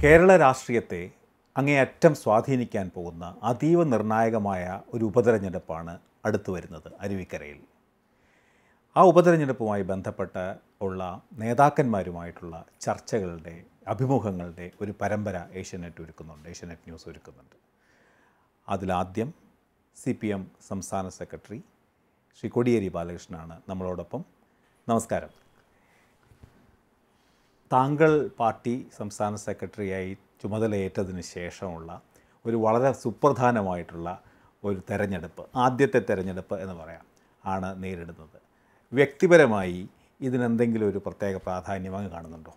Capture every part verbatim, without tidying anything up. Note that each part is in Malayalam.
കേരള രാഷ്ട്രീയത്തെ അങ്ങേയറ്റം സ്വാധീനിക്കാൻ പോകുന്ന അതീവ നിർണായകമായ ഒരു ഉപതെരഞ്ഞെടുപ്പാണ് അടുത്തു വരുന്നത് അരുവിക്കരയിൽ. ആ ഉപതെരഞ്ഞെടുപ്പുമായി ബന്ധപ്പെട്ട ഉള്ള നേതാക്കന്മാരുമായിട്ടുള്ള ചർച്ചകളുടെ അഭിമുഖങ്ങളുടെ ഒരു പരമ്പര ഏഷ്യാനെറ്റ് ഒരുക്കുന്നുണ്ട്, ഏഷ്യാനെറ്റ് ന്യൂസ് ഒരുക്കുന്നുണ്ട്. അതിലാദ്യം സി പി എം സംസ്ഥാന സെക്രട്ടറി ശ്രീ കോടിയേരി ബാലകൃഷ്ണനാണ് നമ്മളോടൊപ്പം. നമസ്കാരം. താങ്കൾ പാർട്ടി സംസ്ഥാന സെക്രട്ടറിയായി ചുമതലയേറ്റതിന് ശേഷമുള്ള ഒരു വളരെ സുപ്രധാനമായിട്ടുള്ള ഒരു തെരഞ്ഞെടുപ്പ്, ആദ്യത്തെ തെരഞ്ഞെടുപ്പ് എന്ന് പറയാം, ആണ് നേരിടുന്നത്. വ്യക്തിപരമായി ഇതിനെന്തെങ്കിലും ഒരു പ്രത്യേക പ്രാധാന്യം അങ്ങ് കാണുന്നുണ്ടോ?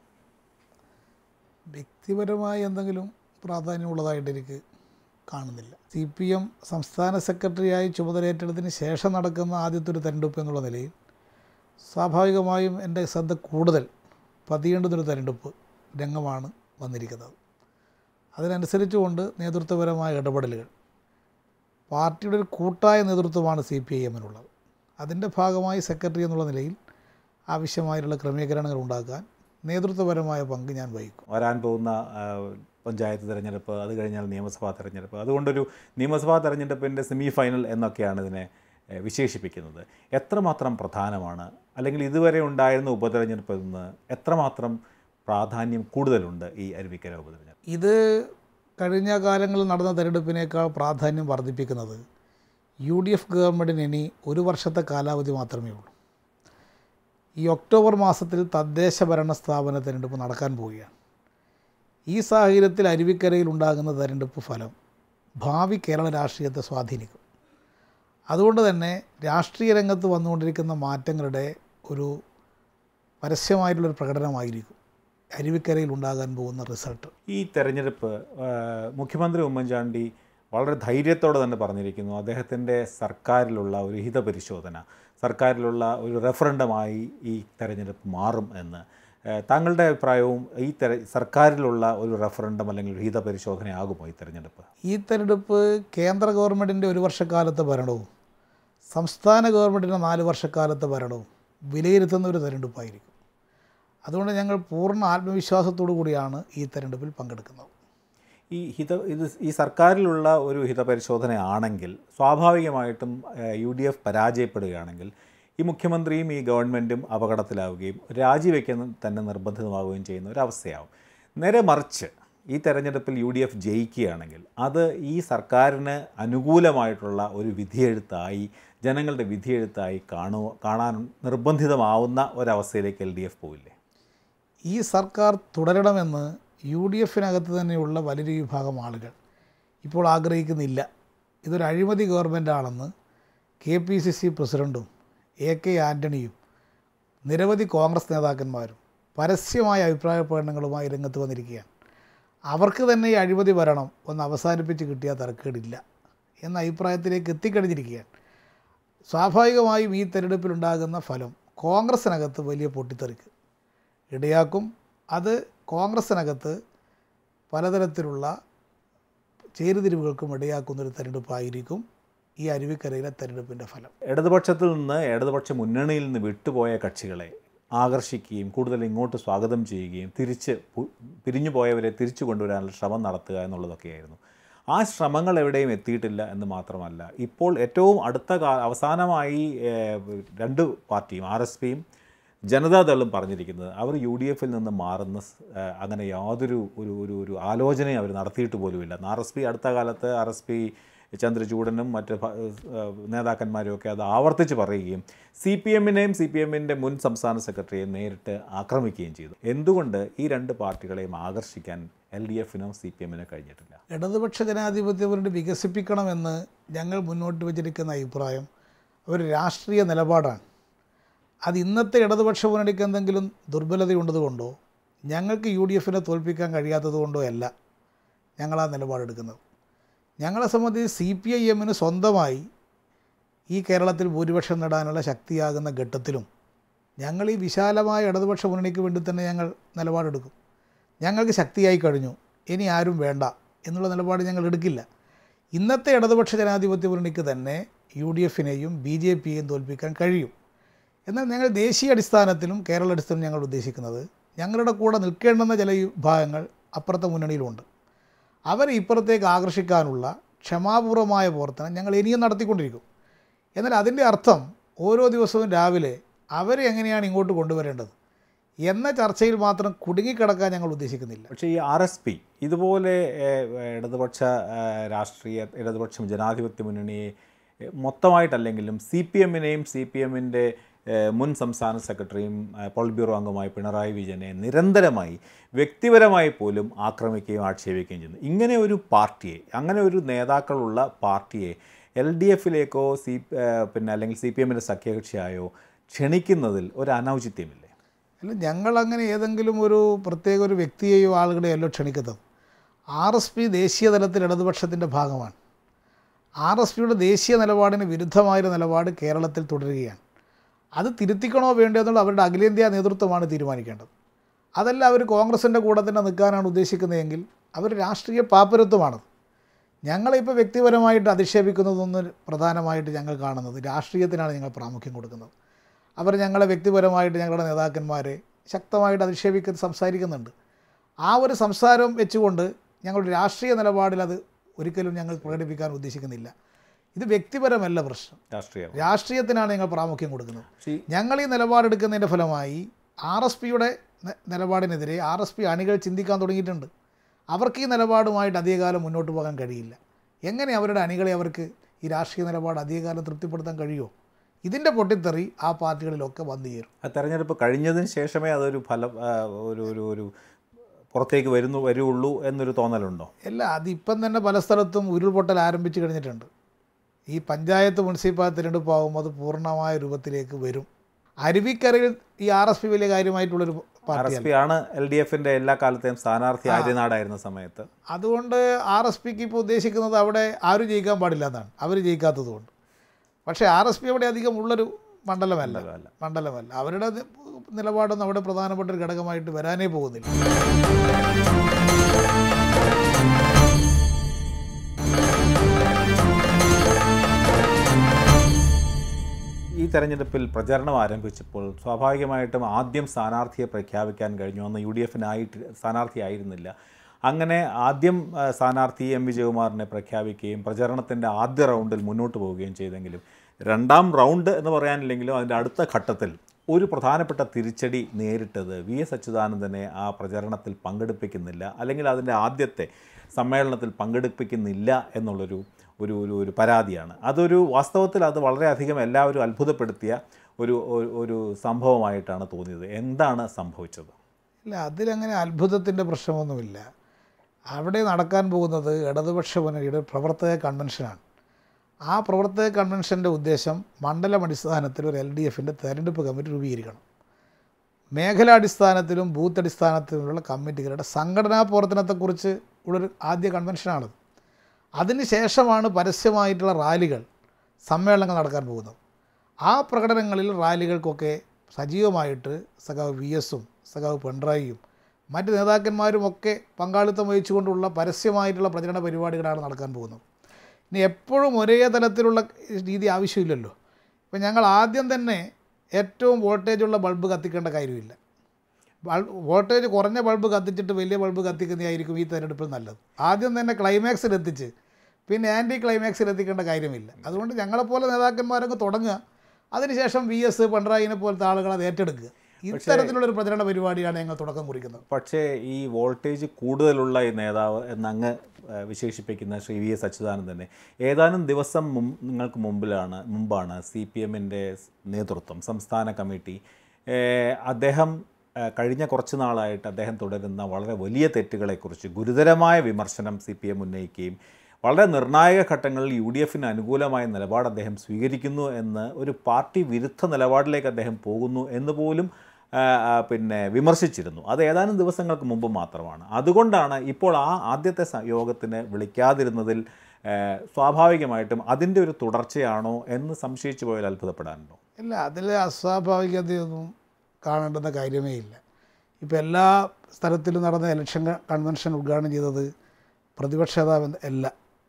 വ്യക്തിപരമായി എന്തെങ്കിലും പ്രാധാന്യമുള്ളതായിട്ട് എനിക്ക് കാണുന്നില്ല. സി പി എം സംസ്ഥാന സെക്രട്ടറിയായി ചുമതലയേറ്റതിന് ശേഷം നടക്കുന്ന ആദ്യത്തെ ഒരു തെരഞ്ഞെടുപ്പ് എന്നുള്ള നിലയിൽ സ്വാഭാവികമായും എൻ്റെ ശ്രദ്ധ കൂടുതൽ പതിയേണ്ടുന്നൊരു തെരഞ്ഞെടുപ്പ് രംഗമാണ് വന്നിരിക്കുന്നത്. അതിനനുസരിച്ചുകൊണ്ട് നേതൃത്വപരമായ ഇടപെടലുകൾ, പാർട്ടിയുടെ ഒരു കൂട്ടായ നേതൃത്വമാണ് സി പി ഐ എമ്മിനുള്ളത്. അതിൻ്റെ ഭാഗമായി സെക്രട്ടറി എന്നുള്ള നിലയിൽ ആവശ്യമായിട്ടുള്ള ക്രമീകരണങ്ങൾ ഉണ്ടാക്കാൻ നേതൃത്വപരമായ പങ്ക് ഞാൻ വഹിക്കും. വരാൻ പോകുന്ന പഞ്ചായത്ത് തിരഞ്ഞെടുപ്പ്, അത് കഴിഞ്ഞാൽ നിയമസഭാ തെരഞ്ഞെടുപ്പ്, അതുകൊണ്ടൊരു നിയമസഭാ തെരഞ്ഞെടുപ്പിൻ്റെ സെമി ഫൈനൽ എന്നൊക്കെയാണ് ഇതിനെ വിശേഷിപ്പിക്കുന്നത്. എത്രമാത്രം പ്രധാനമാണ്, അല്ലെങ്കിൽ ഇതുവരെ ഉണ്ടായിരുന്ന ഉപതെരഞ്ഞെടുപ്പിൽ നിന്ന് എത്രമാത്രം പ്രാധാന്യം കൂടുതലുണ്ട് ഈ അരുവിക്കര ഉപതെരഞ്ഞെടുപ്പ്? ഇത് കഴിഞ്ഞ കാലങ്ങളിൽ നടന്ന തെരഞ്ഞെടുപ്പിനേക്കാൾ പ്രാധാന്യം വർദ്ധിപ്പിക്കുന്നത് യു ഡി എഫ് ഗവൺമെൻറ്റിന് ഇനി ഒരു വർഷത്തെ കാലാവധി മാത്രമേ ഉള്ളൂ. ഈ ഒക്ടോബർ മാസത്തിൽ തദ്ദേശ ഭരണ സ്ഥാപന തെരഞ്ഞെടുപ്പ് നടക്കാൻ പോവുകയാണ്. ഈ സാഹചര്യത്തിൽ അരുവിക്കരയിൽ ഉണ്ടാകുന്ന തെരഞ്ഞെടുപ്പ് ഫലം ഭാവി കേരള രാഷ്ട്രീയത്തെ സ്വാധീനിക്കും. അതുകൊണ്ട് തന്നെ രാഷ്ട്രീയ രംഗത്ത് വന്നുകൊണ്ടിരിക്കുന്ന മാറ്റങ്ങളുടെ ഒരു പരസ്യമായിട്ടുള്ളൊരു പ്രകടനമായിരിക്കും അരുവിക്കരയിൽ ഉണ്ടാകാൻ പോകുന്ന റിസൾട്ട്. ഈ തെരഞ്ഞെടുപ്പ് മുഖ്യമന്ത്രി ഉമ്മൻചാണ്ടി വളരെ ധൈര്യത്തോടെ തന്നെ പറഞ്ഞിരിക്കുന്നു, അദ്ദേഹത്തിൻ്റെ സർക്കാരിലുള്ള ഒരു ഹിതപരിശോധന, സർക്കാരിലുള്ള ഒരു റെഫറൻഡമായി ഈ തെരഞ്ഞെടുപ്പ് മാറും എന്ന്. താങ്കളുടെ അഭിപ്രായവും ഈ തെര സർക്കാരിലുള്ള ഒരു റെഫറൻഡം അല്ലെങ്കിൽ ഒരു ഹിതപരിശോധനയാകുമോ ഈ തെരഞ്ഞെടുപ്പ്? ഈ തെരഞ്ഞെടുപ്പ് കേന്ദ്ര ഗവൺമെൻറ്റിൻ്റെ ഒരു വർഷക്കാലത്തെ ഭരണവും സംസ്ഥാന ഗവൺമെൻറ്റിൻ്റെ നാല് വർഷക്കാലത്തെ ഭരണവും വിലയിരുത്തുന്ന ഒരു തെരഞ്ഞെടുപ്പായിരിക്കും. അതുകൊണ്ട് ഞങ്ങൾ പൂർണ്ണ ആത്മവിശ്വാസത്തോടു കൂടിയാണ് ഈ തെരഞ്ഞെടുപ്പിൽ പങ്കെടുക്കുന്നത്. ഈ ഹിത ഇത് ഈ സർക്കാരിലുള്ള ഒരു ഹിതപരിശോധനയാണെങ്കിൽ സ്വാഭാവികമായിട്ടും യു ഡി എഫ് പരാജയപ്പെടുകയാണെങ്കിൽ ഈ മുഖ്യമന്ത്രിയും ഈ ഗവൺമെൻറ്റും അപകടത്തിലാവുകയും രാജിവെക്കാൻ തന്നെ നിർബന്ധിതമാവുകയും ചെയ്യുന്ന ഒരവസ്ഥയാവും. നേരെ മറിച്ച് ഈ തെരഞ്ഞെടുപ്പിൽ യു ഡി എഫ് ജയിക്കുകയാണെങ്കിൽ അത് ഈ സർക്കാരിന് അനുകൂലമായിട്ടുള്ള ഒരു വിധിയെഴുത്തായി, ജനങ്ങളുടെ വിധിയെഴുത്തായി കാണു കാണാൻ നിർബന്ധിതമാവുന്ന ഒരവസ്ഥയിലേക്ക് എൽ ഡി എഫ് പോവില്ലേ? ഈ സർക്കാർ തുടരണമെന്ന് യു ഡി എഫിനകത്ത് തന്നെയുള്ള വലിയൊരു വിഭാഗം ആളുകൾ ഇപ്പോൾ ആഗ്രഹിക്കുന്നില്ല. ഇതൊരു അഴിമതി ഗവൺമെൻറ്റാണെന്ന് കെ പി സി സി പ്രസിഡൻറ്റും എ കെ ആൻ്റണിയും നിരവധി കോൺഗ്രസ് നേതാക്കന്മാരും പരസ്യമായ അഭിപ്രായ പ്രകടനങ്ങളുമായി രംഗത്ത് വന്നിരിക്കുകയാണ്. അവർക്ക് തന്നെ ഈ അഴിമതി ഭരണം ഒന്ന് അവസാനിപ്പിച്ച് കിട്ടിയാൽ തരക്കേടില്ല എന്ന അഭിപ്രായത്തിലേക്ക് എത്തിക്കഴിഞ്ഞിരിക്കുകയാണ്. സ്വാഭാവികമായും ഈ തെരഞ്ഞെടുപ്പിലുണ്ടാകുന്ന ഫലം കോൺഗ്രസ്സിനകത്ത് വലിയ പൊട്ടിത്തെറിക്ക് ഇടയാക്കും. അത് കോൺഗ്രസ്സിനകത്ത് പലതരത്തിലുള്ള ചേരുതിരിവുകൾക്കും ഇടയാക്കുന്നൊരു തെരഞ്ഞെടുപ്പായിരിക്കും ഈ അരുവിക്കരയിലെ തെരഞ്ഞെടുപ്പിൻ്റെ ഫലം. ഇടതുപക്ഷത്തിൽ നിന്ന് ഇടതുപക്ഷ മുന്നണിയിൽ നിന്ന് വിട്ടുപോയ കക്ഷികളെ ആകർഷിക്കുകയും കൂടുതൽ ഇങ്ങോട്ട് സ്വാഗതം ചെയ്യുകയും തിരിച്ച് പിരിഞ്ഞു പോയവരെ തിരിച്ചു കൊണ്ടുവരാനുള്ള ശ്രമം നടത്തുക എന്നുള്ളതൊക്കെയായിരുന്നു. ആ ശ്രമങ്ങൾ എവിടെയും എത്തിയിട്ടില്ല എന്ന് മാത്രമല്ല, ഇപ്പോൾ ഏറ്റവും അടുത്ത കാ അവസാനമായി രണ്ട് പാർട്ടിയും ആർ എസ് പിയും ജനതാദളും പറഞ്ഞിരിക്കുന്നത് അവർ യു ഡി എഫിൽ നിന്ന് മാറുന്ന അങ്ങനെ യാതൊരു ഒരു ഒരു ഒരു ആലോചനയും അവർ നടത്തിയിട്ട് പോലുമില്ല. ആർ എസ് പി അടുത്ത കാലത്ത് ആർ എസ് പി ചന്ദ്രചൂഡനും മറ്റ് നേതാക്കന്മാരുമൊക്കെ അത് ആവർത്തിച്ച് പറയുകയും സി പി എമ്മിനെയും സി പി എമ്മിൻ്റെ മുൻ സംസ്ഥാന സെക്രട്ടറിയെ നേരിട്ട് ആക്രമിക്കുകയും ചെയ്തു. എന്തുകൊണ്ട് ഈ രണ്ട് പാർട്ടികളെയും ആകർഷിക്കാൻ എൽ ഡി എഫിനും സി പി എമ്മിനും കഴിഞ്ഞിട്ടില്ല? ഇടതുപക്ഷ ജനാധിപത്യ മുന്നണി വികസിപ്പിക്കണമെന്ന് ഞങ്ങൾ മുന്നോട്ട് വച്ചിരിക്കുന്ന അഭിപ്രായം ഒരു രാഷ്ട്രീയ നിലപാടാണ്. അത് ഇന്നത്തെ ഇടതുപക്ഷ മുന്നണിക്ക് എന്തെങ്കിലും ദുർബലതയുള്ളതുകൊണ്ടോ ഞങ്ങൾക്ക് യു ഡി എഫിനെ തോൽപ്പിക്കാൻ കഴിയാത്തത് കൊണ്ടോ അല്ല ഞങ്ങൾ ആ നിലപാടെടുക്കുന്നത്. ഞങ്ങളെ സംബന്ധിച്ച് സി പി ഐ എമ്മിന് സ്വന്തമായി ഈ കേരളത്തിൽ ഭൂരിപക്ഷം നേടാനുള്ള ശക്തിയാകുന്ന ഘട്ടത്തിലും ഞങ്ങൾ ഈ വിശാലമായ ഇടതുപക്ഷ മുന്നണിക്ക് വേണ്ടി തന്നെ ഞങ്ങൾ നിലപാടെടുക്കും. ഞങ്ങൾക്ക് ശക്തിയായി കഴിഞ്ഞു, ഇനി ആരും വേണ്ട എന്നുള്ള നിലപാട് ഞങ്ങൾ എടുക്കില്ല. ഇന്നത്തെ ഇടതുപക്ഷ ജനാധിപത്യ മുന്നണിക്ക് തന്നെ യു ഡി എഫിനെയും ബി ജെ പിയെയും തോൽപ്പിക്കാൻ കഴിയും. എന്നാൽ ഞങ്ങൾ ദേശീയ അടിസ്ഥാനത്തിലും കേരള അടിസ്ഥാനത്തിലും ഞങ്ങൾ ഉദ്ദേശിക്കുന്നത് ഞങ്ങളുടെ കൂടെ നിൽക്കേണ്ടുന്ന ചില വിഭാഗങ്ങൾ അപ്പുറത്തെ മുന്നണിയിലുമുണ്ട്. അവരെ ഇപ്പുറത്തേക്ക് ആകർഷിക്കാനുള്ള ക്ഷമാപൂർവമായ പ്രവർത്തനം ഞങ്ങൾ ഇനിയും നടത്തിക്കൊണ്ടിരിക്കും. എന്നാൽ അതിൻ്റെ അർത്ഥം ഓരോ ദിവസവും രാവിലെ അവരെ എങ്ങനെയാണ് ഇങ്ങോട്ട് കൊണ്ടുവരേണ്ടത് എന്ന ചർച്ചയിൽ മാത്രം കുടുങ്ങിക്കിടക്കാൻ ഞങ്ങൾ ഉദ്ദേശിക്കുന്നില്ല. പക്ഷേ ഈ ആർ എസ് പി ഇതുപോലെ ഇടതുപക്ഷ രാഷ്ട്രീയ ഇടതുപക്ഷം ജനാധിപത്യ മുന്നണിയെ മൊത്തമായിട്ടല്ലെങ്കിലും സി പി എമ്മിനെയും സി പി എമ്മിൻ്റെ മുൻ സംസ്ഥാന സെക്രട്ടറിയും പോളിറ്റ് ബ്യൂറോ അംഗമായ പിണറായി വിജയനെ നിരന്തരമായി വ്യക്തിപരമായി പോലും ആക്രമിക്കുകയും ആക്ഷേപിക്കുകയും ചെയ്യുന്നു. ഇങ്ങനെ ഒരു പാർട്ടിയെ, അങ്ങനെ ഒരു നേതാക്കളുള്ള പാർട്ടിയെ എൽ ഡി എഫിലേക്കോ സി പിന്നെ അല്ലെങ്കിൽ സി പി എമ്മിൻ്റെ സഖ്യകക്ഷിയായോ ക്ഷണിക്കുന്നതിൽ ഒരു അനൗചിത്യമില്ലേ? അല്ല, ഞങ്ങളങ്ങനെ ഏതെങ്കിലും ഒരു പ്രത്യേക ഒരു വ്യക്തിയെയോ ആളുകളെയല്ലോ ക്ഷണിക്കുന്നത്. ആർ എസ് പി ദേശീയ തലത്തിൽ ഇടതുപക്ഷത്തിൻ്റെ ഭാഗമാണ്. ആർ എസ് പിയുടെ ദേശീയ നിലപാടിന് വിരുദ്ധമായൊരു നിലപാട് കേരളത്തിൽ തുടരുകയാണ്. അത് തിരുത്തിക്കണോ വേണ്ടോ എന്നുള്ള അവരുടെ അഖിലേന്ത്യാ നേതൃത്വമാണ് തീരുമാനിക്കേണ്ടത്. അതല്ല അവർ കോൺഗ്രസിൻ്റെ കൂടെ തന്നെ നിൽക്കാനാണ് ഉദ്ദേശിക്കുന്നതെങ്കിൽ അവർ രാഷ്ട്രീയ പാപ്പരത്വമാണത്. ഞങ്ങളിപ്പോൾ വ്യക്തിപരമായിട്ട് അധിക്ഷേപിക്കുന്നതൊന്നും പ്രധാനമായിട്ട് ഞങ്ങൾ കാണുന്നത് രാഷ്ട്രീയത്തിനാണ് ഞങ്ങൾ പ്രാമുഖ്യം കൊടുക്കുന്നത്. അവർ ഞങ്ങളെ വ്യക്തിപരമായിട്ട് ഞങ്ങളുടെ നേതാക്കന്മാരെ ശക്തമായിട്ട് അധിക്ഷേപിക്കുന്ന സംസാരിക്കുന്നുണ്ട്. ആ ഒരു സംസാരം വെച്ചുകൊണ്ട് ഞങ്ങളുടെ രാഷ്ട്രീയ നിലപാടിൽ അത് ഒരിക്കലും ഞങ്ങൾ പ്രകടിപ്പിക്കാൻ ഉദ്ദേശിക്കുന്നില്ല. ഇത് വ്യക്തിപരമല്ല പ്രശ്നം, രാഷ്ട്രീയം രാഷ്ട്രീയത്തിനാണ് ഞങ്ങൾ പ്രാമുഖ്യം കൊടുക്കുന്നത്. ഞങ്ങൾ ഈ നിലപാടെടുക്കുന്നതിൻ്റെ ഫലമായി ആർ എസ് പിയുടെ നിലപാടിനെതിരെ ആർ എസ് പി അണികൾ ചിന്തിക്കാൻ തുടങ്ങിയിട്ടുണ്ട്. അവർക്ക് ഈ നിലപാടുമായിട്ട് അധികകാലം മുന്നോട്ട് പോകാൻ കഴിയില്ല. എങ്ങനെ അവരുടെ അണികളെ അവർക്ക് ഈ രാഷ്ട്രീയ നിലപാട് അധികകാലം തൃപ്തിപ്പെടുത്താൻ കഴിയുമോ? ഇതിൻ്റെ പൊട്ടിത്തെറി ആ പാർട്ടികളിലൊക്കെ വന്നു ചേരും. ആ തെരഞ്ഞെടുപ്പ് കഴിഞ്ഞതിന് ശേഷമേ അതൊരു ഫലം ഒരു ഒരു ഒരു പുറത്തേക്ക് വരുന്നു വരുള്ളൂ എന്നൊരു തോന്നലുണ്ടോ? അല്ല, അതിപ്പം തന്നെ പല സ്ഥലത്തും ഉരുൾപൊട്ടൽ ആരംഭിച്ചു കഴിഞ്ഞിട്ടുണ്ട്. ഈ പഞ്ചായത്ത് മുനിസിപ്പാലിറ്റി തിരഞ്ഞെടുപ്പ് ആകുമ്പോൾ അത് പൂർണ്ണമായ രൂപത്തിലേക്ക് വരും. അരുവിക്കരയിൽ ഈ ആർ എസ് പി വലിയ കാര്യമായിട്ടുള്ളൊരു പാർട്ടിയാണ്. എൽ ഡി എഫിൻ്റെ എല്ലാ കാലത്തെയും സ്ഥാനാർത്ഥി ആര്യനാടായിരുന്ന സമയത്ത്. അതുകൊണ്ട് ആർ എസ് പിക്ക് ഇപ്പോൾ ഉദ്ദേശിക്കുന്നത് അവിടെ ആരും ജയിക്കാൻ പാടില്ല എന്നാണ്, അവർ ജയിക്കാത്തത് കൊണ്ട്. പക്ഷേ ആർ എസ് പി അവിടെ അധികം ഉള്ളൊരു മണ്ഡലമല്ല മണ്ഡലമല്ല അവരുടെ നിലപാടൊന്നും അവിടെ പ്രധാനപ്പെട്ട ഒരു ഘടകമായിട്ട് വരാനേ പോകുന്നില്ല. ഈ തെരഞ്ഞെടുപ്പിൽ പ്രചരണം ആരംഭിച്ചപ്പോൾ സ്വാഭാവികമായിട്ടും ആദ്യം സ്ഥാനാർത്ഥിയെ പ്രഖ്യാപിക്കാൻ കഴിഞ്ഞു. അന്ന് യു ഡി എഫിനായിട്ട് സ്ഥാനാർത്ഥിയായിരുന്നില്ല. അങ്ങനെ ആദ്യം സ്ഥാനാർത്ഥി എം വിജയകുമാറിനെ പ്രഖ്യാപിക്കുകയും പ്രചരണത്തിൻ്റെ ആദ്യ റൗണ്ടിൽ മുന്നോട്ട് പോവുകയും ചെയ്തെങ്കിലും രണ്ടാം റൗണ്ട് എന്ന് പറയാനില്ലെങ്കിലും അതിൻ്റെ അടുത്ത ഘട്ടത്തിൽ ഒരു പ്രധാനപ്പെട്ട തിരിച്ചടി നേരിട്ടത് വി എസ് അച്യുതാനന്ദനെ ആ പ്രചരണത്തിൽ പങ്കെടുപ്പിക്കുന്നില്ല, അല്ലെങ്കിൽ അതിൻ്റെ ആദ്യത്തെ സമ്മേളനത്തിൽ പങ്കെടുപ്പിക്കുന്നില്ല എന്നുള്ളൊരു ഒരു ഒരു ഒരു പരാതിയാണ്. അതൊരു വാസ്തവത്തിൽ അത് വളരെയധികം എല്ലാവരും അത്ഭുതപ്പെടുത്തിയ ഒരു ഒരു സംഭവമായിട്ടാണ് തോന്നിയത്. എന്താണ് സംഭവിച്ചത്? ഇല്ല, അതിലങ്ങനെ അത്ഭുതത്തിൻ്റെ പ്രശ്നമൊന്നുമില്ല. അവിടെ നടക്കാൻ പോകുന്നത് ഇടതുപക്ഷ മുന്നണിയുടെ പ്രവർത്തക കൺവെൻഷനാണ്. ആ പ്രവർത്തക കൺവെൻഷൻ്റെ ഉദ്ദേശം മണ്ഡലം അടിസ്ഥാനത്തിൽ ഒരു എൽ ഡി എഫിൻ്റെ തെരഞ്ഞെടുപ്പ് കമ്മിറ്റി രൂപീകരിക്കണം. മേഖലാടിസ്ഥാനത്തിലും ബൂത്ത് അടിസ്ഥാനത്തിലുള്ള കമ്മിറ്റികളുടെ സംഘടനാ പ്രവർത്തനത്തെക്കുറിച്ച് ഉള്ളൊരു ആദ്യ കൺവെൻഷനാണത്. അതിന് ശേഷമാണ് പരസ്യമായിട്ടുള്ള റാലികൾ, സമ്മേളനങ്ങൾ നടക്കാൻ പോകുന്നത്. ആ പ്രകടനങ്ങളിൽ റാലികൾക്കൊക്കെ സജീവമായിട്ട് സഖാവ് വി എസും സഖാവ് പിണറായിയും മറ്റ് നേതാക്കന്മാരുമൊക്കെ പങ്കാളിത്തം വഹിച്ചുകൊണ്ടുള്ള പരസ്യമായിട്ടുള്ള പ്രചരണ പരിപാടികളാണ് നടക്കാൻ പോകുന്നത്. ഇനി എപ്പോഴും ഒരേ തലത്തിലുള്ള രീതി ആവശ്യമില്ലല്ലോ. ഇപ്പം ഞങ്ങൾ ആദ്യം തന്നെ ഏറ്റവും വോൾട്ടേജുള്ള ബൾബ് കത്തിക്കേണ്ട കാര്യമില്ല. ബൾബ് വോൾട്ടേജ് കുറഞ്ഞ ബൾബ് കത്തിച്ചിട്ട് വലിയ ബൾബ് കത്തിക്കുന്നതായിരിക്കും ഈ തെരഞ്ഞെടുപ്പിൽ നല്ലത്. ആദ്യം തന്നെ ക്ലൈമാക്സിലെത്തിച്ച് പിന്നെ ആൻറ്റി ക്ലൈമാക്സിലെത്തിക്കേണ്ട കാര്യമില്ല. അതുകൊണ്ട് ഞങ്ങളെപ്പോലെ നേതാക്കന്മാരങ്ങ് തുടങ്ങുക, അതിനുശേഷം വി എസ് പിണറായിനെ പോലത്തെ ആളുകൾ അത് ഏറ്റെടുക്കുക. ഇത്തരത്തിലുള്ളൊരു പ്രചരണ പരിപാടിയാണ് ഞങ്ങൾ തുടക്കം കുറിക്കുന്നത്. പക്ഷേ ഈ വോൾട്ടേജ് കൂടുതലുള്ള ഈ നേതാവ് എന്നങ്ങ് വിശേഷിപ്പിക്കുന്ന ശ്രീ വി എസ് അച്യുതാനന്ദനെ ഏതാനും ദിവസം മുമ്പ് നിങ്ങൾക്ക് മുമ്പിലാണ് മുമ്പാണ് സി പി എമ്മിൻ്റെ നേതൃത്വം, സംസ്ഥാന കമ്മിറ്റി, അദ്ദേഹം കഴിഞ്ഞ കുറച്ച് നാളായിട്ട് അദ്ദേഹം തുടരുന്ന വളരെ വലിയ തെറ്റുകളെക്കുറിച്ച് ഗുരുതരമായ വിമർശനം സി പി എം ഉന്നയിക്കുകയും വളരെ നിർണായക ഘട്ടങ്ങളിൽ യു ഡി എഫിന് അനുകൂലമായ നിലപാട് അദ്ദേഹം സ്വീകരിക്കുന്നു എന്ന്, ഒരു പാർട്ടി വിരുദ്ധ നിലപാടിലേക്ക് അദ്ദേഹം പോകുന്നു എന്ന് പോലും പിന്നെ വിമർശിച്ചിരുന്നു. അത് ഏതാനും ദിവസങ്ങൾക്ക് മുമ്പ് മാത്രമാണ്. അതുകൊണ്ടാണ് ഇപ്പോൾ ആ ആദ്യത്തെ യോഗത്തിന് വിളിക്കാതിരുന്നതിൽ സ്വാഭാവികമായിട്ടും അതിൻ്റെ ഒരു തുടർച്ചയാണോ എന്ന് സംശയിച്ചു പോയാൽ അത്ഭുതപ്പെടാനുണ്ടോ? ഇല്ല, അതിൽ അസ്വാഭാവികതയൊന്നും കാണേണ്ടുന്ന കാര്യമേ ഇല്ല. ഇപ്പോൾ എല്ലാ സ്ഥലത്തിലും നടന്ന ഇലക്ഷൻ കൺവെൻഷൻ ഉദ്ഘാടനം ചെയ്തത് പ്രതിപക്ഷ നേതാവ് അല്ല.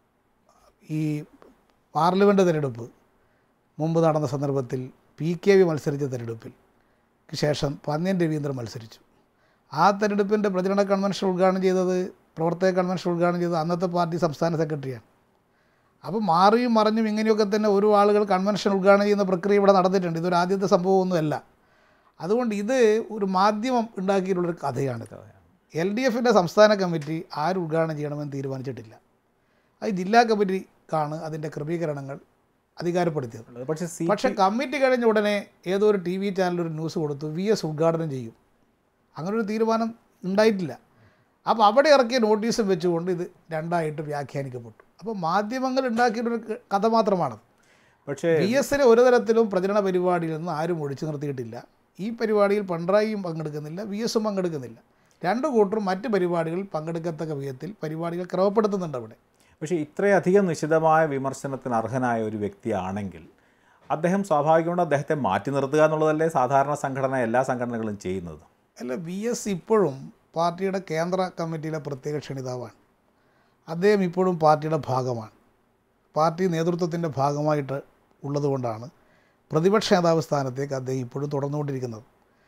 ഈ പാർലമെൻറ്റ് തിരഞ്ഞെടുപ്പ് മുമ്പ് നടന്ന സന്ദർഭത്തിൽ പി കെ വി മത്സരിച്ച തിരഞ്ഞെടുപ്പിൽ ശേഷം പന്ന്യൻ രവീന്ദ്രൻ മത്സരിച്ചു. ആ തെരഞ്ഞെടുപ്പിൻ്റെ പ്രചരണ കൺവെൻഷൻ ഉദ്ഘാടനം ചെയ്തത്, പ്രവർത്തക കൺവെൻഷൻ ഉദ്ഘാടനം ചെയ്തത് അന്നത്തെ പാർട്ടി സംസ്ഥാന സെക്രട്ടറിയാണ്. അപ്പോൾ മാറിയും മറിഞ്ഞും ഇങ്ങനെയൊക്കെ തന്നെ ഒരു ആളുകൾ കൺവെൻഷൻ ഉദ്ഘാടനം ചെയ്യുന്ന പ്രക്രിയ ഇവിടെ നടന്നിട്ടുണ്ട്. ഇതൊരു ആദ്യത്തെ സംഭവമൊന്നുമല്ല. അതുകൊണ്ട് ഇത് ഒരു മാധ്യമം ഉണ്ടാക്കിയിട്ടുള്ളൊരു കഥയാണ്. എൽ ഡി എഫിൻ്റെ സംസ്ഥാന കമ്മിറ്റി ആര് ഉദ്ഘാടനം ചെയ്യണമെന്ന് തീരുമാനിച്ചിട്ടില്ല. അത് ജില്ലാ കമ്മിറ്റിക്കാണ് അതിൻ്റെ ക്രമീകരണങ്ങൾ അധികാരപ്പെടുത്തിയത്. പക്ഷേ പക്ഷേ കമ്മിറ്റി കഴിഞ്ഞ ഉടനെ ഏതോ ഒരു ടി വി ചാനൽ ഒരു ന്യൂസ് കൊടുത്തു, വി എസ് ഉദ്ഘാടനം ചെയ്യും. അങ്ങനൊരു തീരുമാനം ഉണ്ടായിട്ടില്ല. അപ്പോൾ അവിടെ ഇറക്കിയ നോട്ടീസും വെച്ചുകൊണ്ട് ഇത് രണ്ടായിട്ട് വ്യാഖ്യാനിക്കപ്പെട്ടു. അപ്പോൾ മാധ്യമങ്ങൾ ഉണ്ടാക്കിയിട്ടൊരു കഥ മാത്രമാണത്. പക്ഷേ വി എസിനെ ഒരു തരത്തിലും പ്രചരണ പരിപാടിയിൽ നിന്ന് ആരും ഒഴിച്ചു നിർത്തിയിട്ടില്ല. ഈ പരിപാടിയിൽ പിണറായിയും പങ്കെടുക്കുന്നില്ല, വി എസും പങ്കെടുക്കുന്നില്ല. രണ്ടു കൂട്ടരും മറ്റ് പരിപാടികളിൽ പങ്കെടുക്കത്തക്ക വിധത്തിൽ പരിപാടികൾ ക്രമപ്പെടുത്തുന്നുണ്ട് അവിടെ. പക്ഷേ ഇത്രയധികം നിശിതമായ വിമർശനത്തിന് അർഹനായ ഒരു വ്യക്തിയാണെങ്കിൽ അദ്ദേഹം സ്വാഭാവികമായിട്ട് അദ്ദേഹത്തെ മാറ്റി നിർത്തുക എന്നുള്ളതല്ലേ സാധാരണ സംഘടന എല്ലാ സംഘടനകളും ചെയ്യുന്നത്. അല്ല, വി എസ് ഇപ്പോഴും പാർട്ടിയുടെ കേന്ദ്ര കമ്മിറ്റിയിലെ പ്രത്യേക ക്ഷണിതാവാണ്. അദ്ദേഹം ഇപ്പോഴും പാർട്ടിയുടെ ഭാഗമാണ്. പാർട്ടി നേതൃത്വത്തിൻ്റെ ഭാഗമായിട്ട് ഉള്ളതുകൊണ്ടാണ് പ്രതിപക്ഷ നേതാവ് സ്ഥാനത്തേക്ക് അദ്ദേഹം ഇപ്പോഴും തുടർന്നുകൊണ്ടിരിക്കുന്നത്.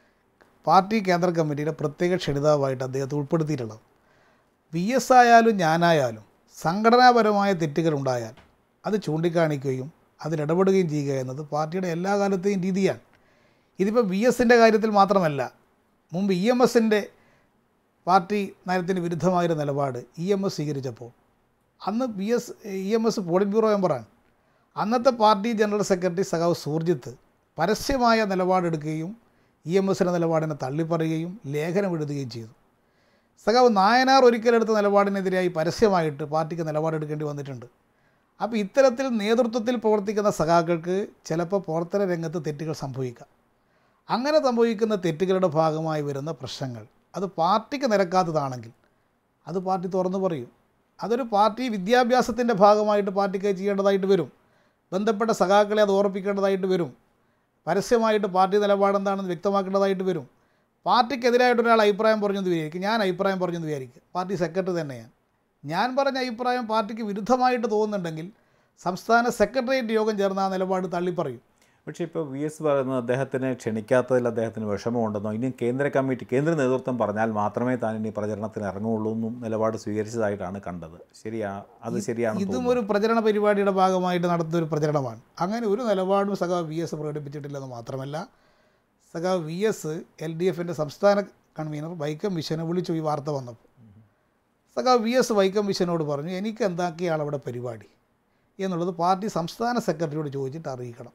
പാർട്ടി കേന്ദ്ര കമ്മിറ്റിയിലെ പ്രത്യേക ക്ഷണിതാവായിട്ട് അദ്ദേഹത്തെ ഉൾപ്പെടുത്തിയിട്ടുള്ളത്. വി എസ് ആയാലും ഞാനായാലും സംഘടനാപരമായ തെറ്റുകളുണ്ടായാൽ അത് ചൂണ്ടിക്കാണിക്കുകയും അതിലിടപെടുകയും ചെയ്യുക എന്നത് പാർട്ടിയുടെ എല്ലാ കാലത്തെയും രീതിയാണ്. ഇതിപ്പോൾ വി എസിൻ്റെ കാര്യത്തിൽ മാത്രമല്ല, മുമ്പ് ഇ എം എസിൻ്റെ പാർട്ടി നയത്തിന് വിരുദ്ധമായൊരു നിലപാട് ഇ എം എസ് സ്വീകരിച്ചപ്പോൾ അന്ന് V S E M S polit bureau മെമ്പറാണ്. അന്നത്തെ പാർട്ടി ജനറൽ സെക്രട്ടറി സഖാവ് സൂർജിത്ത് പരസ്യമായ നിലപാടെടുക്കുകയും ഇ എം എസിൻ്റെ നിലപാടിനെ തള്ളിപ്പറയുകയും ലേഖനം എഴുതുകയും ചെയ്തു. സഖാവ് നായനാർ ഒരിക്കലെടുത്ത നിലപാടിനെതിരായി പരസ്യമായിട്ട് പാർട്ടിക്ക് നിലപാടെടുക്കേണ്ടി വന്നിട്ടുണ്ട്. അപ്പോൾ ഇത്തരത്തിൽ നേതൃത്വത്തിൽ പ്രവർത്തിക്കുന്ന സഖാക്കൾക്ക് ചിലപ്പോൾ പ്രവർത്തന രംഗത്ത് തെറ്റുകൾ സംഭവിക്കാം. അങ്ങനെ സംഭവിക്കുന്ന തെറ്റുകളുടെ ഭാഗമായി വരുന്ന പ്രശ്നങ്ങൾ അത് പാർട്ടിക്ക് നിരക്കാത്തതാണെങ്കിൽ അത് പാർട്ടി തുറന്നു പറയും. അതൊരു പാർട്ടി വിദ്യാഭ്യാസത്തിൻ്റെ ഭാഗമായിട്ട് പാർട്ടിക്ക് ചെയ്യേണ്ടതായിട്ട് വരും. ബന്ധപ്പെട്ട സഖാക്കളെ അത് ഓർപ്പിക്കേണ്ടതായിട്ട് വരും. പരസ്യമായിട്ട് പാർട്ടി നിലപാടെന്താണെന്ന് വ്യക്തമാക്കേണ്ടതായിട്ട് വരും. പാർട്ടിക്കെതിരായിട്ടൊരാൾ അഭിപ്രായം പറഞ്ഞെന്ന് വിചാരിക്കും, ഞാൻ അഭിപ്രായം പറഞ്ഞെന്ന് വിചാരിക്കും, പാർട്ടി സെക്രട്ടറി തന്നെയാണ്. ഞാൻ പറഞ്ഞ അഭിപ്രായം പാർട്ടിക്ക് വിരുദ്ധമായിട്ട് തോന്നുന്നുണ്ടെങ്കിൽ സംസ്ഥാന സെക്രട്ടേറിയറ്റ് യോഗം ചേർന്ന് ആ നിലപാട് തള്ളിപ്പറയും. പക്ഷേ ഇപ്പോൾ വി എസ് പറയുന്നത് അദ്ദേഹത്തിനെ ക്ഷണിക്കാത്തതിൽ അദ്ദേഹത്തിന് വിഷമമുണ്ടെന്നോ ഇനി കേന്ദ്ര കമ്മിറ്റി കേന്ദ്ര നേതൃത്വം പറഞ്ഞാൽ മാത്രമേ താൻ ഇനി പ്രചരണത്തിന് ഇറങ്ങുള്ളൂ എന്നും നിലപാട് സ്വീകരിച്ചതായിട്ടാണ് കണ്ടത്. ശരിയാ, അത് ശരിയാണ്. ഇതും ഒരു പ്രചരണ പരിപാടിയുടെ ഭാഗമായിട്ട് നടത്തുന്ന ഒരു പ്രചരണമാണ്. അങ്ങനെ ഒരു നിലപാടും സഖാവ് വി എസ് പ്രകടിപ്പിച്ചിട്ടില്ലെന്ന് മാത്രമല്ല, സഖാവ് വി എസ് എൽ ഡി എഫിൻ്റെ സംസ്ഥാന കൺവീനർ വൈക്കം വിശ്വനെ വിളിച്ചു ഈ വാർത്ത വന്നപ്പോൾ സഖാവ് വി എസ് വൈക്കം വിശ്വനോട് പറഞ്ഞു, എനിക്ക് എന്താക്കിയാണ് അവിടെ പരിപാടി എന്നുള്ളത് പാർട്ടി സംസ്ഥാന സെക്രട്ടറിയോട് ചോദിച്ചിട്ട് അറിയിക്കണം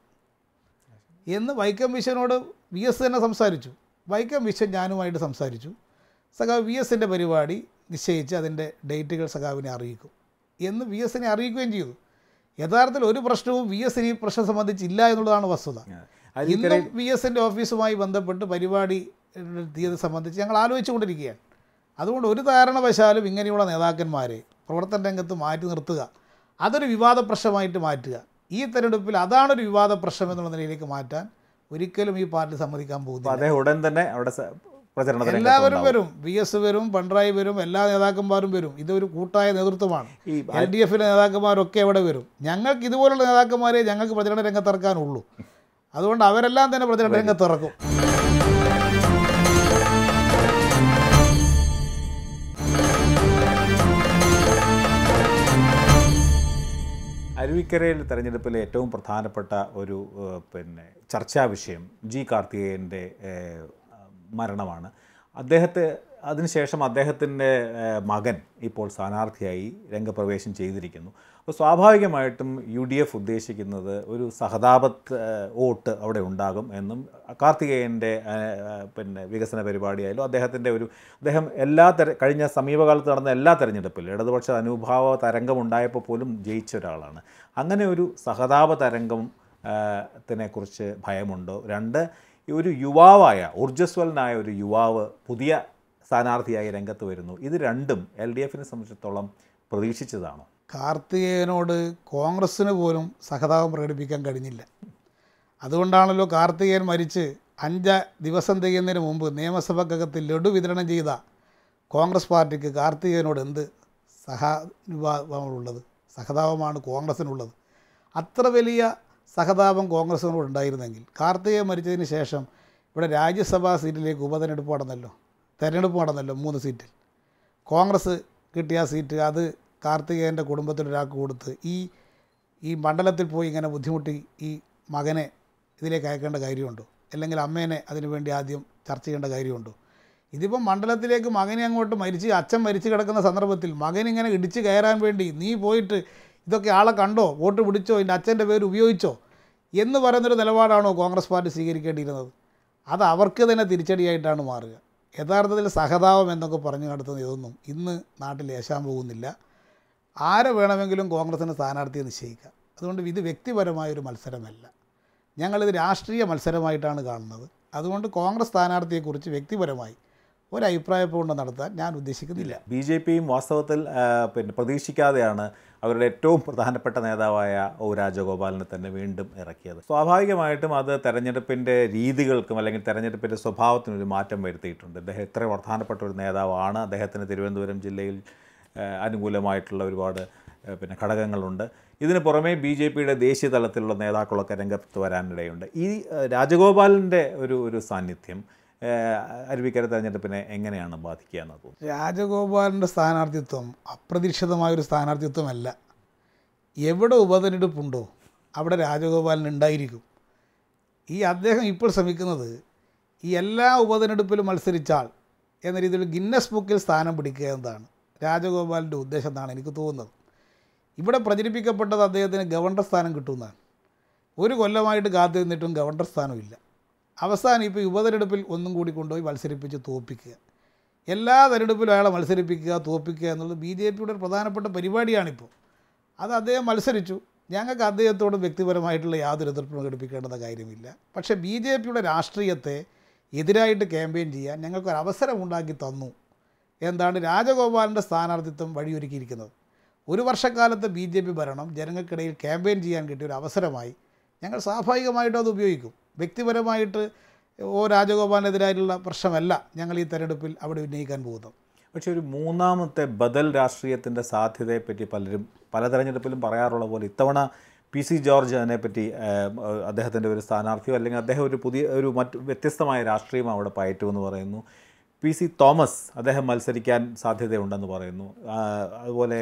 എന്ന് വൈക്കം വിശ്വനോട് വി എസ് തന്നെ സംസാരിച്ചു. വൈക്കം വിശ്വൻ ഞാനുമായിട്ട് സംസാരിച്ചു. സഖാവ് വി എസിൻ്റെ പരിപാടി നിശ്ചയിച്ച് അതിൻ്റെ ഡേറ്റുകൾ സഖാവിനെ അറിയിക്കും എന്ന് വി എസിനെ അറിയിക്കുകയും ചെയ്തു. യഥാർത്ഥത്തിൽ ഒരു പ്രശ്നവും വി എസിന് ഈ പ്രശ്നം സംബന്ധിച്ചില്ല എന്നുള്ളതാണ് വസ്തുത. ഇന്നും വി എസിൻ്റെ ഓഫീസുമായി ബന്ധപ്പെട്ട് പരിപാടി തീയതി സംബന്ധിച്ച് ഞങ്ങൾ ആലോചിച്ചുകൊണ്ടിരിക്കുകയാണ്. അതുകൊണ്ട് ഒരു കാരണവശാലും ഇങ്ങനെയുള്ള നേതാക്കന്മാരെ പ്രവർത്തന രംഗത്ത് മാറ്റി നിർത്തുക, അതൊരു വിവാദ പ്രശ്നമായിട്ട് മാറ്റുക, ഈ തെരഞ്ഞെടുപ്പിൽ അതാണൊരു വിവാദ പ്രശ്നം എന്നുള്ള നിലയിലേക്ക് മാറ്റാൻ ഒരിക്കലും ഈ പാർട്ടി സമ്മതിക്കാൻ പോകുന്നില്ല. ഉടൻ തന്നെ അവിടെ എല്ലാവരും വരും, വി എസ് വരും, പിണറായി വരും, എല്ലാ നേതാക്കന്മാരും വരും. ഇതൊരു കൂട്ടായ നേതൃത്വമാണ്. എൽ ഡി എഫിലെ നേതാക്കന്മാരൊക്കെ അവിടെ വരും. ഞങ്ങൾക്ക് ഇതുപോലുള്ള നേതാക്കന്മാരെ ഞങ്ങൾക്ക് പ്രചരണ രംഗത്തിറക്കാനുള്ളൂ. അതുകൊണ്ട് അവരെല്ലാം തന്നെ പ്രചരണ രംഗത്തിറക്കും. അരുവിക്കരയിൽ തെരഞ്ഞെടുപ്പിലെ ഏറ്റവും പ്രധാനപ്പെട്ട ഒരു പിന്നെ ചർച്ചാ വിഷയം ജി കാർത്തികേയൻ്റെ മരണമാണ്. അദ്ദേഹത്തെ അതിനുശേഷം അദ്ദേഹത്തിൻ്റെ മകൻ ഇപ്പോൾ സ്ഥാനാർത്ഥിയായി രംഗപ്രവേശം ചെയ്തിരിക്കുന്നു. അപ്പോൾ സ്വാഭാവികമായിട്ടും യു ഡി എഫ് ഉദ്ദേശിക്കുന്നത് ഒരു സഹതാപത്ത് വോട്ട് അവിടെ ഉണ്ടാകും എന്നും കാർത്തികേയൻ്റെ പിന്നെ വികസന പരിപാടിയായാലും അദ്ദേഹത്തിൻ്റെ ഒരു അദ്ദേഹം എല്ലാ തെര കഴിഞ്ഞ സമീപകാലത്ത് നടന്ന എല്ലാ തെരഞ്ഞെടുപ്പിലും ഇടതുപക്ഷ അനുഭാവ തരംഗം ഉണ്ടായപ്പോൾ പോലും ജയിച്ച ഒരാളാണ്. അങ്ങനെ ഒരു സഹതാപ തരംഗം ത്തിനെക്കുറിച്ച് ഭയമുണ്ടോ? രണ്ട്, ഒരു യുവാവായ ഊർജ്ജസ്വലനായ ഒരു യുവാവ് പുതിയ സ്ഥാനാർത്ഥിയായി രംഗത്ത് വരുന്നു. ഇത് രണ്ടും എൽ ഡി എഫിനെ സംബന്ധിച്ചിടത്തോളം പ്രതീക്ഷിച്ചതാണോ? കാർത്തികേയനോട് കോൺഗ്രസ്സിന് പോലും സഹതാപം പ്രകടിപ്പിക്കാൻ കഴിഞ്ഞില്ല. അതുകൊണ്ടാണല്ലോ കാർത്തികേയൻ മരിച്ച് അഞ്ച് ദിവസം തികയുന്നതിന് മുമ്പ് നിയമസഭക്കകത്ത് ലഡു വിതരണം ചെയ്ത കോൺഗ്രസ് പാർട്ടിക്ക് കാർത്തികേയനോട് എന്ത് സഹതാപമാണുള്ളത്? സഹതാപമാണ് കോൺഗ്രസ്സിനുള്ളത്. അത്ര വലിയ സഹതാപം കോൺഗ്രസ്സിനോട് ഉണ്ടായിരുന്നെങ്കിൽ കാർത്തികേയൻ മരിച്ചതിന് ശേഷം ഇവിടെ രാജ്യസഭാ സീറ്റിലേക്ക് ഉപതെരഞ്ഞെടുപ്പ് നടന്നല്ലോ. തെരഞ്ഞെടുപ്പ് നടന്നല്ലോ മൂന്ന് സീറ്റിൽ. കോൺഗ്രസ് കിട്ടിയ സീറ്റ് അത് കാർത്തികേയൻ്റെ കുടുംബത്തിലൊരാൾക്ക് കൊടുത്ത് ഈ ഈ മണ്ഡലത്തിൽ പോയി ഇങ്ങനെ ബുദ്ധിമുട്ടി ഈ മകനെ ഇതിലേക്ക് അയക്കേണ്ട കാര്യമുണ്ടോ? അല്ലെങ്കിൽ അമ്മേനെ അതിനു വേണ്ടി ആദ്യം ചർച്ച ചെയ്യേണ്ട കാര്യമുണ്ടോ? ഇതിപ്പം മണ്ഡലത്തിലേക്ക് മകനെ അങ്ങോട്ട് മരിച്ച് അച്ഛൻ മരിച്ചു കിടക്കുന്ന സന്ദർഭത്തിൽ മകനിങ്ങനെ ഇടിച്ച് കയറാൻ വേണ്ടി നീ പോയിട്ട് ഇതൊക്കെ ആളെ കണ്ടോ, വോട്ട് പിടിച്ചോ, ഇതിൻ്റെ അച്ഛൻ്റെ പേര് ഉപയോഗിച്ചോ എന്ന് പറയുന്നൊരു നിലപാടാണോ കോൺഗ്രസ് പാർട്ടി സ്വീകരിക്കേണ്ടിയിരുന്നത്? അത് അവർക്ക് തന്നെ തിരിച്ചടിയായിട്ടാണ് മാറുക. യഥാർത്ഥത്തിൽ സഹതാപം എന്നൊക്കെ പറഞ്ഞു നടത്തുന്ന ഇതൊന്നും ഇന്ന് നാട്ടിൽ ഏശാൻ പോകുന്നില്ല. ആരെ വേണമെങ്കിലും കോൺഗ്രസിന് സ്ഥാനാർത്ഥിയെ നിശ്ചയിക്കാം. അതുകൊണ്ട് ഇത് വ്യക്തിപരമായൊരു മത്സരമല്ല, ഞങ്ങളിത് രാഷ്ട്രീയ മത്സരമായിട്ടാണ് കാണുന്നത്. അതുകൊണ്ട് കോൺഗ്രസ് സ്ഥാനാർത്ഥിയെക്കുറിച്ച് വ്യക്തിപരമായി ഒരഭിപ്രായപ്രകടനം നടത്താൻ ഞാൻ ഉദ്ദേശിക്കുന്നില്ല. ബി ജെ പിയും വാസ്തവത്തിൽ പിന്നെ പ്രതീക്ഷിക്കാതെയാണ് അവരുടെ ഏറ്റവും പ്രധാനപ്പെട്ട നേതാവായ ഒ രാജഗോപാലിനെ തന്നെ വീണ്ടും ഇറക്കിയത്. സ്വാഭാവികമായിട്ടും അത് തെരഞ്ഞെടുപ്പിൻ്റെ രീതികൾക്കും അല്ലെങ്കിൽ തെരഞ്ഞെടുപ്പിൻ്റെ സ്വഭാവത്തിനൊരു മാറ്റം വരുത്തിയിട്ടുണ്ട്. അദ്ദേഹം എത്ര പ്രധാനപ്പെട്ട ഒരു നേതാവാണ്. അദ്ദേഹത്തിന് തിരുവനന്തപുരം ജില്ലയിൽ അനുകൂലമായിട്ടുള്ള ഒരുപാട് പിന്നെ ഘടകങ്ങളുണ്ട്. ഇതിന് പുറമെ ബി ജെ പിയുടെ ദേശീയ തലത്തിലുള്ള നേതാക്കളൊക്കെ രംഗത്ത് വരാനിടയുണ്ട്. ഈ രാജഗോപാലിൻ്റെ ഒരു ഒരു സാന്നിധ്യം അരുവിക്കര തെരഞ്ഞെടുപ്പിനെ എങ്ങനെയാണ് ബാധിക്കുക എന്ന് തോന്നുന്നു? രാജഗോപാലിൻ്റെ സ്ഥാനാർത്ഥിത്വം അപ്രതീക്ഷിതമായൊരു സ്ഥാനാർത്ഥിത്വമല്ല. എവിടെ ഉപതെരഞ്ഞെടുപ്പുണ്ടോ അവിടെ രാജഗോപാലിന് ഉണ്ടായിരിക്കും. ഈ അദ്ദേഹം ഇപ്പോൾ ശ്രമിക്കുന്നത് ഈ എല്ലാ ഉപതെരഞ്ഞെടുപ്പിലും മത്സരിച്ചാൽ എന്ന രീതിയിൽ ഗിന്നസ് ബുക്കിൽ സ്ഥാനം പിടിക്കുക എന്നതാണ് രാജഗോപാലിൻ്റെ ഉദ്ദേശം എന്നാണ് എനിക്ക് തോന്നുന്നത്. ഇവിടെ പ്രചരിപ്പിക്കപ്പെട്ടത് അദ്ദേഹത്തിന് ഗവർണർ സ്ഥാനം കിട്ടുമെന്നാണ്. ഒരു കൊല്ലമായിട്ട് കാത്തു നിന്നിട്ടും ഗവർണർ സ്ഥാനമില്ല. അവസാനം ഇപ്പോൾ ഉപതെരഞ്ഞെടുപ്പിൽ ഒന്നും കൂടി കൊണ്ടുപോയി മത്സരിപ്പിച്ച് തോൽപ്പിക്കുക. എല്ലാ തെരഞ്ഞെടുപ്പിലും അയാളെ മത്സരിപ്പിക്കുക, തോൽപ്പിക്കുക എന്നുള്ളത് ബി ജെ പിയുടെ ഒരു പ്രധാനപ്പെട്ട പരിപാടിയാണിപ്പോൾ. അത് അദ്ദേഹം മത്സരിച്ചു. ഞങ്ങൾക്ക് അദ്ദേഹത്തോട് വ്യക്തിപരമായിട്ടുള്ള യാതൊരു എതിർപ്പും പ്രകടിപ്പിക്കേണ്ട കാര്യമില്ല. പക്ഷേ ബി ജെ പിയുടെ രാഷ്ട്രീയത്തെ എതിരായിട്ട് ക്യാമ്പയിൻ ചെയ്യാൻ ഞങ്ങൾക്കൊരു അവസരം ഉണ്ടാക്കി തന്നു. എന്താണ് രാജഗോപാലിൻ്റെ സ്ഥാനാർത്ഥിത്വം വഴിയൊരുക്കിയിരിക്കുന്നത്. ഒരു വർഷക്കാലത്തെ ബി ജെ പി ഭരണം ജനങ്ങൾക്കിടയിൽ ക്യാമ്പയിൻ ചെയ്യാൻ കിട്ടിയ ഒരു അവസരമായി ഞങ്ങൾ സ്വാഭാവികമായിട്ടും അത് ഉപയോഗിക്കും. വ്യക്തിപരമായിട്ട് ഓ രാജഗോപാലിനെതിരായിട്ടുള്ള പ്രശ്നമല്ല ഞങ്ങൾ ഈ തെരഞ്ഞെടുപ്പിൽ അവിടെ ഉന്നയിക്കാൻ പോകുന്നത്. പക്ഷേ ഒരു മൂന്നാമത്തെ ബദൽ രാഷ്ട്രീയത്തിൻ്റെ സാധ്യതയെപ്പറ്റി പലരും പല തെരഞ്ഞെടുപ്പിലും പറയാറുള്ള പോലെ ഇത്തവണ പി സി ജോർജ് അതിനെപ്പറ്റി അദ്ദേഹത്തിൻ്റെ ഒരു സ്ഥാനാർത്ഥിയോ അല്ലെങ്കിൽ അദ്ദേഹം ഒരു പുതിയ ഒരു മറ്റ് വ്യത്യസ്തമായ രാഷ്ട്രീയം അവിടെ പയറ്റുമെന്ന് പറയുന്നു. പി സി തോമസ് അദ്ദേഹം മത്സരിക്കാൻ സാധ്യതയുണ്ടെന്ന് പറയുന്നു. അതുപോലെ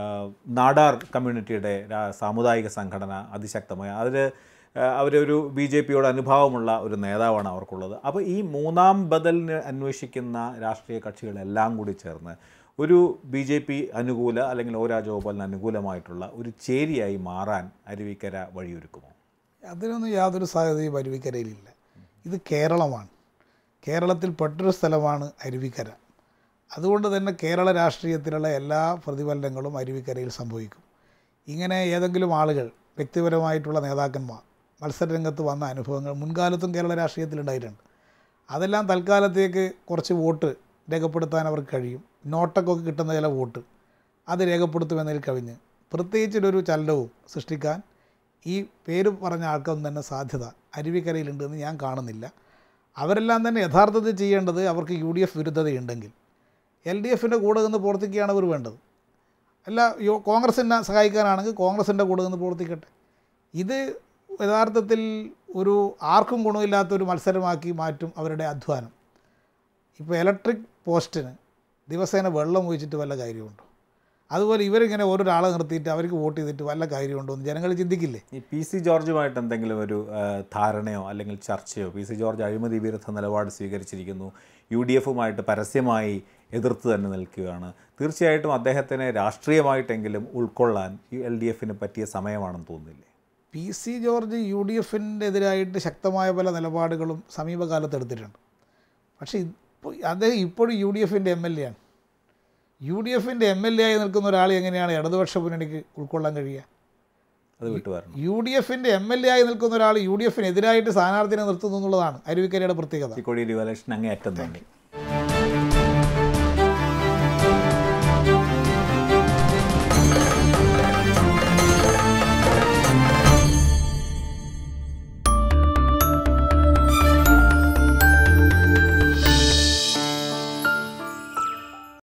നാടാർ കമ്മ്യൂണിറ്റിയുടെ സാമുദായിക സംഘടന അതിശക്തമായ അതിൽ അവരൊരു ബി ജെ പിയോട് അനുഭാവമുള്ള ഒരു നേതാവാണ് അവർക്കുള്ളത്. അപ്പോൾ ഈ മൂന്നാം ബദലിന് അന്വേഷിക്കുന്ന രാഷ്ട്രീയ കക്ഷികളെല്ലാം കൂടി ചേർന്ന് ഒരു ബി ജെ പി അനുകൂല അല്ലെങ്കിൽ ഒ രാജഗോപാലിന് അനുകൂലമായിട്ടുള്ള ഒരു ചേരിയായി മാറാൻ അരുവിക്കര വഴിയൊരുക്കുമോ? അതിനൊന്നും യാതൊരു സാധ്യതയും അരുവിക്കരയിലില്ല. ഇത് കേരളമാണ്. കേരളത്തിൽ പെട്ടൊരു സ്ഥലമാണ് അരുവിക്കര. അതുകൊണ്ട് തന്നെ കേരള രാഷ്ട്രീയത്തിലുള്ള എല്ലാ പ്രതിഫലനങ്ങളും അരുവിക്കരയിൽ സംഭവിക്കും. ഇങ്ങനെ ഏതെങ്കിലും ആളുകൾ വ്യക്തിപരമായിട്ടുള്ള നേതാക്കന്മാർ മത്സരരംഗത്ത് വന്ന അനുഭവങ്ങൾ മുൻകാലത്തും കേരള രാഷ്ട്രീയത്തിലുണ്ടായിട്ടുണ്ട്. അതെല്ലാം തൽക്കാലത്തേക്ക് കുറച്ച് വോട്ട് രേഖപ്പെടുത്താൻ അവർക്ക് കഴിയും. നോട്ടൊക്കെ കിട്ടുന്ന ചില വോട്ട് അത് രേഖപ്പെടുത്തുമെന്നതിൽ കവിഞ്ഞ് പ്രത്യേകിച്ചൊരു ചലനവും സൃഷ്ടിക്കാൻ ഈ പേര് പറഞ്ഞ ആൾക്കൊന്നും തന്നെ സാധ്യത അരുവിക്കരയിലുണ്ടെന്ന് ഞാൻ കാണുന്നില്ല. അവരെല്ലാം തന്നെ യഥാർത്ഥത്തിൽ ചെയ്യേണ്ടത് അവർക്ക് യു ഡി എഫ് വിരുദ്ധതയുണ്ടെങ്കിൽ എൽ ഡി എഫിൻ്റെ കൂടെ നിന്ന് പ്രവർത്തിക്കുകയാണ് അവർ വേണ്ടത്. അല്ല കോൺഗ്രസിനെ സഹായിക്കാനാണെങ്കിൽ കോൺഗ്രസിൻ്റെ കൂടെ നിന്ന് പ്രവർത്തിക്കട്ടെ. ഇത് യഥാർത്ഥത്തിൽ ഒരു ആർക്കും ഗുണമില്ലാത്തൊരു മത്സരമാക്കി മാറ്റും അവരുടെ അധ്വാനം. ഇപ്പോൾ ഇലക്ട്രിക് പോസ്റ്റിന് ദിവസേന വെള്ളം ഒഴിച്ചിട്ട് വല്ല കാര്യമുണ്ടോ? അതുപോലെ ഇവരിങ്ങനെ ഓരോരാളെ നിർത്തിയിട്ട് അവർക്ക് വോട്ട് ചെയ്തിട്ട് വല്ല കാര്യമുണ്ടോ എന്ന് ജനങ്ങൾ ചിന്തിക്കില്ലേ? ഈ പി സി ജോർജുമായിട്ട് എന്തെങ്കിലും ഒരു ധാരണയോ അല്ലെങ്കിൽ ചർച്ചയോ? പി സി ജോർജ് അഴിമതി വിരുദ്ധ നിലപാട് സ്വീകരിച്ചിരിക്കുന്നു. യു ഡി എഫുമായിട്ട് പരസ്യമായി എതിർത്ത് തന്നെ നിൽക്കുകയാണ്. തീർച്ചയായിട്ടും അദ്ദേഹത്തിനെ രാഷ്ട്രീയമായിട്ടെങ്കിലും ഉൾക്കൊള്ളാൻ എൽ ഡി എഫിന് പറ്റിയ സമയമാണെന്ന് തോന്നുന്നില്ലേ? P C George U D എഫിൻ്റെ എതിരായിട്ട് ശക്തമായ പല നിലപാടുകളും സമീപകാലത്ത് എടുത്തിട്ടുണ്ട്. പക്ഷേ ഇപ്പോൾ അദ്ദേഹം ഇപ്പോഴും യു ഡി എഫിൻ്റെ എം എൽ എ ആണ്. യു ഡി എഫിൻ്റെ എം എൽ എ ആയി നിൽക്കുന്ന ഒരാൾ എങ്ങനെയാണ് ഇടതുപക്ഷ മുന്നണിക്ക് ഉൾക്കൊള്ളാൻ കഴിയുക? അത് വിട്ടുവരണം. യു ഡി എഫിൻ്റെ എം എൽ എ ആയി നിൽക്കുന്ന ഒരാൾ യു ഡി എഫിനെതിരായിട്ട് സ്ഥാനാർത്ഥിനെ നിർത്തുന്നു എന്നുള്ളതാണ് അരുവിക്കരയുടെ പ്രത്യേകത. കോടിയേരി ബാലകൃഷ്ണൻ അങ്ങേയറ്റം തന്നെ